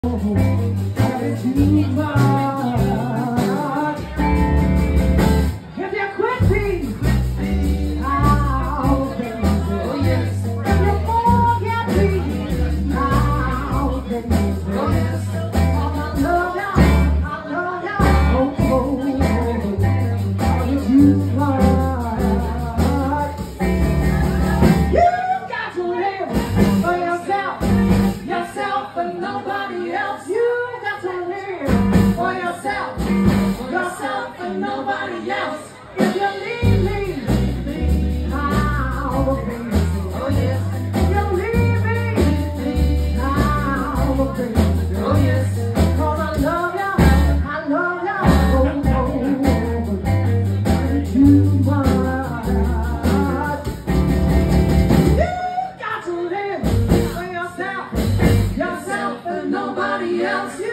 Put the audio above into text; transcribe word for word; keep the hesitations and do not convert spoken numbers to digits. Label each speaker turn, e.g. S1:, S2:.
S1: Nobody else. If you leave me, I'll be. Oh yes. If you leave me, I'll be. Oh yes. 'Cause I love you, I love you. Oh, oh, too much. You got to live for yourself, yourself and nobody else.